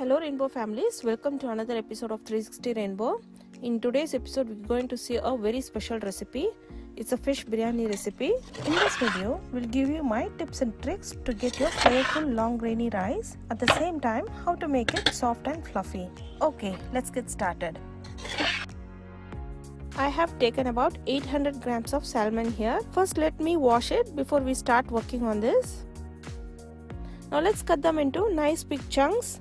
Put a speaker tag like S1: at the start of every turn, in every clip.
S1: Hello Rainbow families, welcome to another episode of 360 Rainbow. In today's episode we're going to see a very special recipe. It's a fish biryani recipe. In this video we'll give you my tips and tricks to get your flavorful long grainy rice, at the same time how to make it soft and fluffy. Okay, let's get started. I have taken about 800 grams of salmon here. First let me wash it before we start working on this. Now let's cut them into nice big chunks.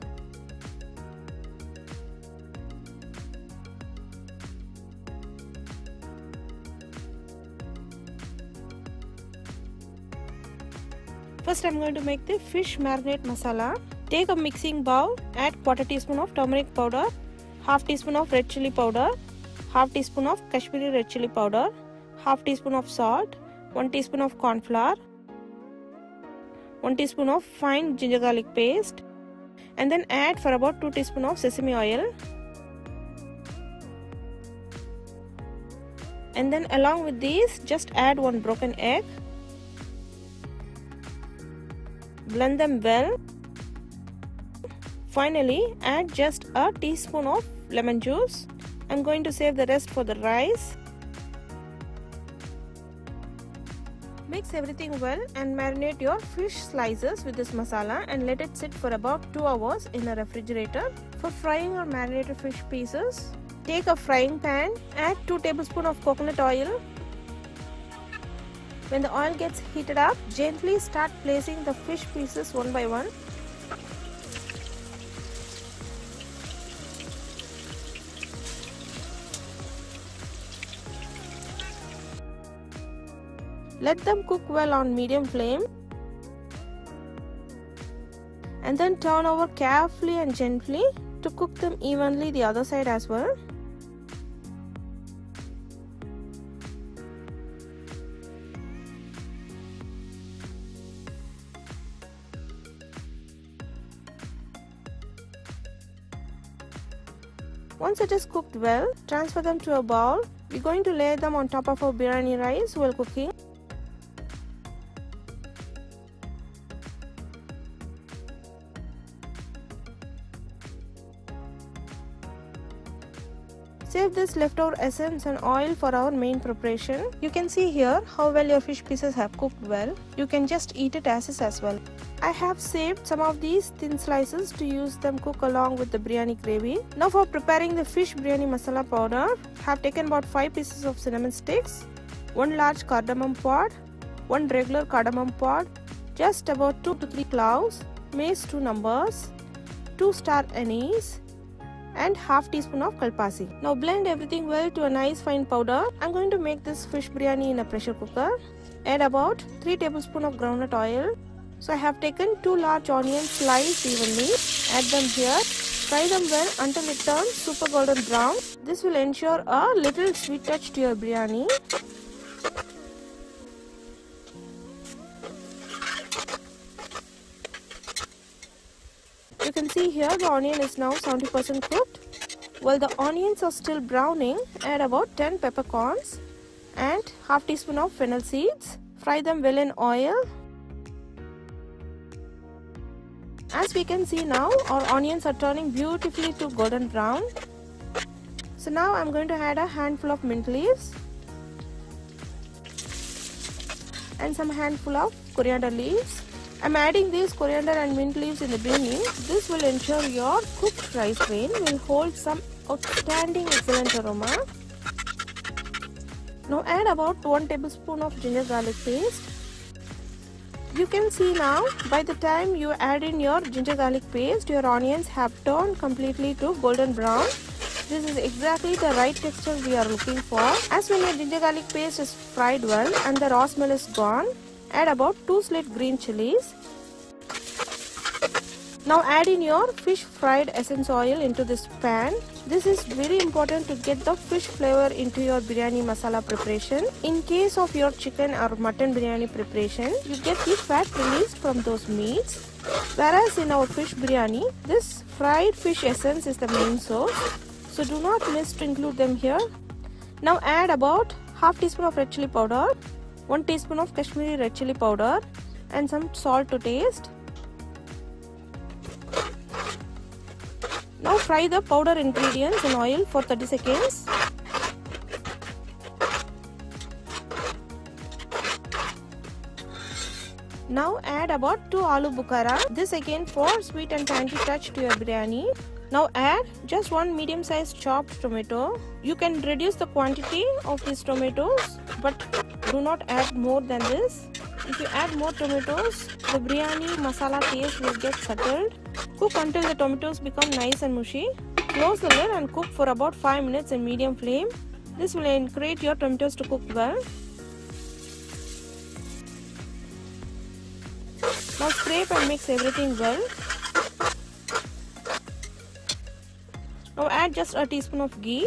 S1: First I'm going to make the fish marinade masala. Take a mixing bowl, add quarter teaspoon of turmeric powder, half teaspoon of red chili powder, half teaspoon of Kashmiri red chili powder, half teaspoon of salt, 1 teaspoon of corn flour, 1 teaspoon of fine ginger garlic paste, and then add for about 2 teaspoon of sesame oil. And then along with these just add 1 broken egg. Blend them well. Finally add just a teaspoon of lemon juice. I'm going to save the rest for the rice. Mix everything well and marinate your fish slices with this masala and let it sit for about 2 hours in a refrigerator. For frying your marinated fish pieces, take a frying pan, add 2 tablespoons of coconut oil. When the oil gets heated up, gently start placing the fish pieces one by one. Let them cook well on medium flame. And then turn over carefully and gently to cook them evenly the other side as well. Once it is cooked well, transfer them to a bowl. We're going to lay them on top of our biryani rice while cooking. Save this leftover essence and oil for our main preparation. You can see here how well your fish pieces have cooked well. You can just eat it as is as well. I have saved some of these thin slices to use them cook along with the biryani gravy. Now for preparing the fish biryani masala powder, I have taken about 5 pieces of cinnamon sticks, 1 large cardamom pod, 1 regular cardamom pod, just about 2 to 3 cloves, mace 2 numbers, 2 star anise, and half teaspoon of kalpasi. Now blend everything well to a nice fine powder. I'm going to make this fish biryani in a pressure cooker. Add about 3 tablespoons of groundnut oil. So I have taken 2 large onions sliced evenly. Add them here. Fry them well until it turns super golden brown. This will ensure a little sweet touch to your biryani. You can see here the onion is now 70% cooked. While the onions are still browning, add about 10 peppercorns and half teaspoon of fennel seeds. Fry them well in oil. As we can see now, our onions are turning beautifully to golden brown. So now I'm going to add a handful of mint leaves and some handful of coriander leaves. I'm adding these coriander and mint leaves in the beginning. This will ensure your cooked rice grain will hold some outstanding excellent aroma. Now add about 1 tablespoon of ginger garlic paste. You can see now, by the time you add in your ginger garlic paste, your onions have turned completely to golden brown. This is exactly the right texture we are looking for. As when your ginger garlic paste is fried well and the raw smell is gone, add about 2 sliced green chilies. Now add in your fish fried essence oil into this pan. This is very important to get the fish flavor into your biryani masala preparation. In case of your chicken or mutton biryani preparation, you get the fat released from those meats. Whereas in our fish biryani, this fried fish essence is the main source. So do not miss to include them here. Now add about half teaspoon of red chili powder, 1 teaspoon of Kashmiri red chili powder and some salt to taste. Now fry the powder ingredients in oil for 30 seconds. Now add about 2 aloo bukhara. This again for sweet and tangy touch to your biryani. Now add just 1 medium sized chopped tomato. You can reduce the quantity of these tomatoes, but do not add more than this. If you add more tomatoes, the biryani masala taste will get settled. Cook until the tomatoes become nice and mushy. Close the lid and cook for about 5 minutes in medium flame. This will encourage your tomatoes to cook well. Now scrape and mix everything well. Now add just a teaspoon of ghee.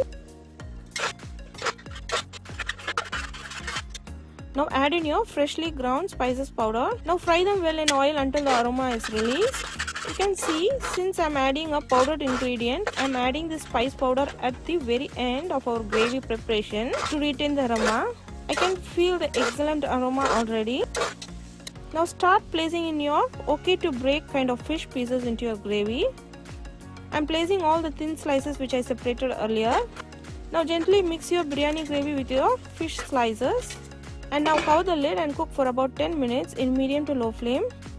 S1: Now add in your freshly ground spices powder. Now fry them well in oil until the aroma is released. You can see, since I am adding a powdered ingredient, I am adding this spice powder at the very end of our gravy preparation to retain the aroma. I can feel the excellent aroma already. Now start placing in your okay to break kind of fish pieces into your gravy. I am placing all the thin slices which I separated earlier. Now gently mix your biryani gravy with your fish slices. And now cover the lid and cook for about 10 minutes in medium to low flame.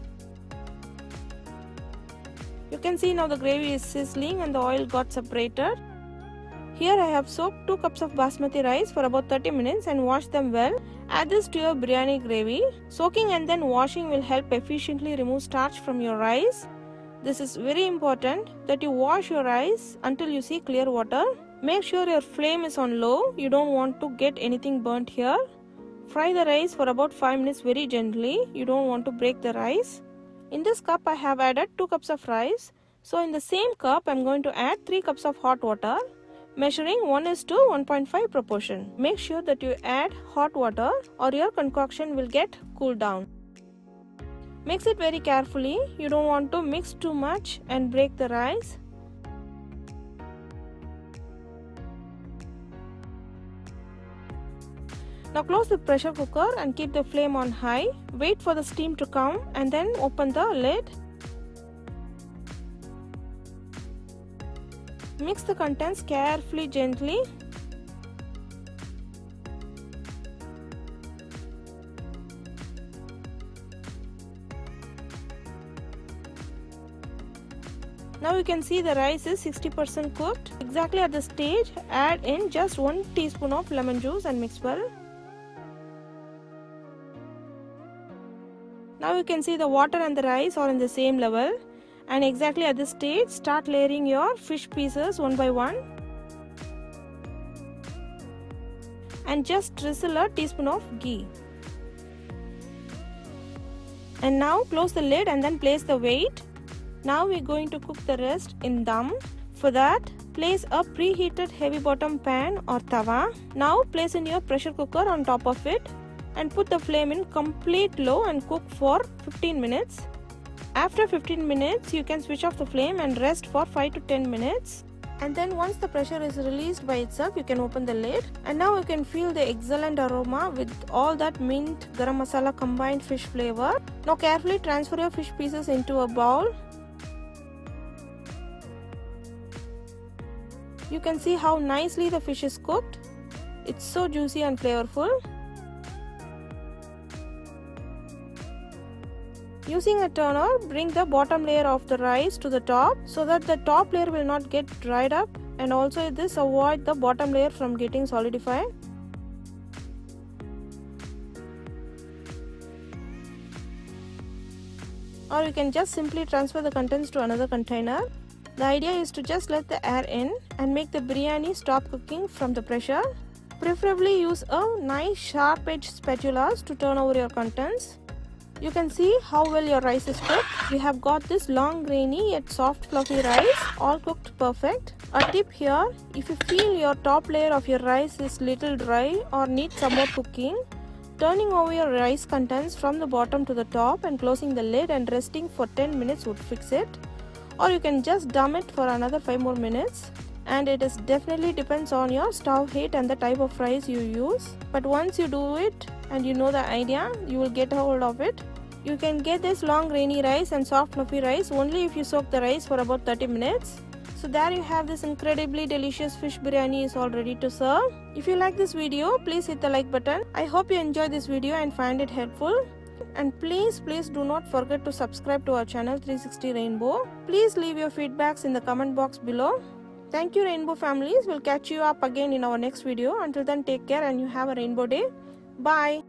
S1: You can see now the gravy is sizzling and the oil got separated. Here I have soaked 2 cups of basmati rice for about 30 minutes and washed them well. Add this to your biryani gravy. Soaking and then washing will help efficiently remove starch from your rice. This is very important that you wash your rice until you see clear water. Make sure your flame is on low. You don't want to get anything burnt here. Fry the rice for about 5 minutes very gently. You don't want to break the rice. In this cup I have added 2 cups of rice. So in the same cup I am going to add 3 cups of hot water, measuring 1:1.5 proportion. Make sure that you add hot water or your concoction will get cooled down. Mix it very carefully. You don't want to mix too much and break the rice. Now close the pressure cooker and keep the flame on high. Wait for the steam to come and then open the lid. Mix the contents carefully, gently. Now you can see the rice is 60% cooked. Exactly at this stage, add in just 1 teaspoon of lemon juice and mix well. Now you can see the water and the rice are in the same level, and exactly at this stage start layering your fish pieces one by one and just drizzle a teaspoon of ghee. And now close the lid and then place the weight. Now we are going to cook the rest in dum. For that, place a preheated heavy bottom pan or tawa. Now place in your pressure cooker on top of it and put the flame in complete low and cook for 15 minutes. After 15 minutes, you can switch off the flame and rest for 5 to 10 minutes. And then once the pressure is released by itself, you can open the lid. And now you can feel the excellent aroma with all that mint, garam masala combined fish flavor. Now carefully transfer your fish pieces into a bowl. You can see how nicely the fish is cooked. It's so juicy and flavorful. Using a turner, bring the bottom layer of the rice to the top so that the top layer will not get dried up, and also this avoid the bottom layer from getting solidified. Or you can just simply transfer the contents to another container. The idea is to just let the air in and make the biryani stop cooking from the pressure. Preferably use a nice sharp edged spatulas to turn over your contents. You can see how well your rice is cooked. We have got this long grainy yet soft fluffy rice, all cooked perfect. A tip here, if you feel your top layer of your rice is little dry or needs some more cooking, turning over your rice contents from the bottom to the top and closing the lid and resting for 10 minutes would fix it. Or you can just dum it for another 5 more minutes. And it is definitely depends on your stove heat and the type of rice you use. But once you do it and you know the idea, you will get a hold of it. You can get this long grainy rice and soft fluffy rice only if you soak the rice for about 30 minutes. So there you have this incredibly delicious fish biryani is all ready to serve. If you like this video, please hit the like button. I hope you enjoyed this video and find it helpful. And please do not forget to subscribe to our channel 360 Rainbow. Please leave your feedbacks in the comment box below. Thank you, Rainbow families. We'll catch you up again in our next video. Until then, take care and you have a rainbow day. Bye.